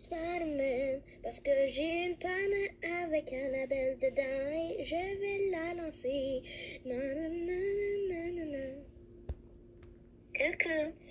Spider-Man, parce que j'ai une panne avec Annabelle dedans et je vais la lancer. Coucou,